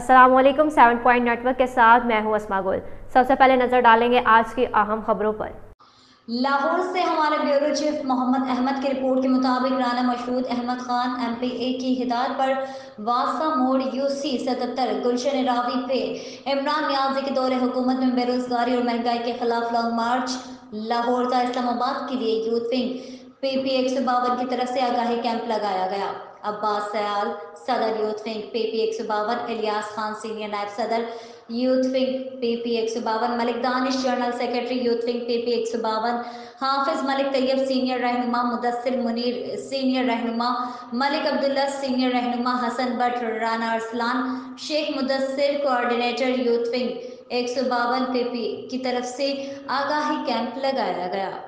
अस्सलामुअलैकुम 7 point network के साथ मैं हूं अस्मा गुल। सबसे पहले नजर डालेंगे आज की अहम खबरों पर। लाहौर से हमारे ब्यूरो चीफ मोहम्मद अहमद की रिपोर्ट के मुताबिक राना मशहूद अहमद खान MPA की हिदायत पर वासा मोड़ UC 77 गुलशन रावी पे इमरान नियाजी के दौरे हुकूमत में बेरोजगारी और महंगाई के खिलाफ लॉन्ग मार्च। लाहौर का इस्लामाबाद के लिए यूथ विंग PP 152 की तरफ से आगाही कैंप लगाया गया। अब्बास सयाल सदर youth wing PP 152, Ilyas Khan senior नायब सदर youth wing PP 152, Malik Danish general secretary youth wing PP 152, Hafiz Malik Tayyab senior रहनुमा, मुदस्सिर मुनीर सीनियर रहनुमा, मलिक अब्दुल्ला सीनियर रहनुमा, Hasan Bhatt, Rana Arsalan, Sheikh Mudassir coordinator youth wing 152 PP की तरफ से आगाही कैंप लगाया गया।